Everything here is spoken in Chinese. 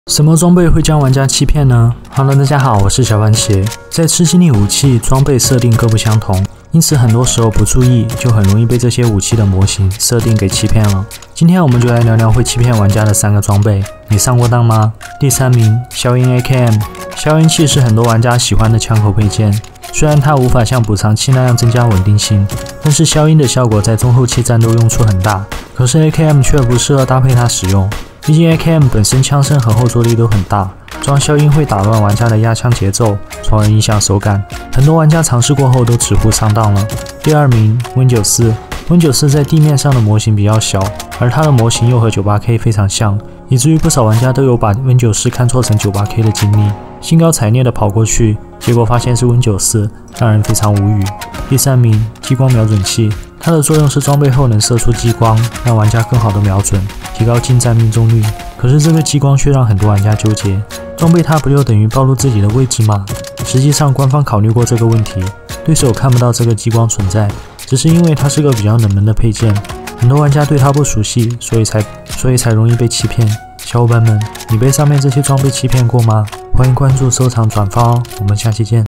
什么装备会将玩家欺骗呢 ？Hello， 大家好，我是小番茄。在吃鸡里，武器装备设定各不相同，因此很多时候不注意，就很容易被这些武器的模型设定给欺骗了。今天我们就来聊聊会欺骗玩家的3个装备，你上过当吗？第3名，消音 AKM。消音器是很多玩家喜欢的枪口配件，虽然它无法像补偿器那样增加稳定性，但是消音的效果在中后期战斗用处很大。可是 AKM 却不适合搭配它使用。毕竟 AKM 本身枪声和后坐力都很大，装消音会打乱玩家的压枪节奏，从而影响手感。很多玩家尝试过后都直呼上当了。第2名 Win94。Win94 在地面上的模型比较小，而它的模型又和 98K 非常像，以至于不少玩家都有把 Win94 看错成 98K 的经历，兴高采烈的跑过去，结果发现是 Win94，让人非常无语。第3名激光瞄准器。它的作用是装备后能射出激光，让玩家更好的瞄准，提高近战命中率。可是这个激光却让很多玩家纠结，装备它不就等于暴露自己的位置吗？实际上官方考虑过这个问题，对手看不到这个激光存在，只是因为它是个比较冷门的配件，很多玩家对它不熟悉，所以才容易被欺骗。小伙伴们，你被上面这些装备欺骗过吗？欢迎关注、收藏、转发哦，我们下期见。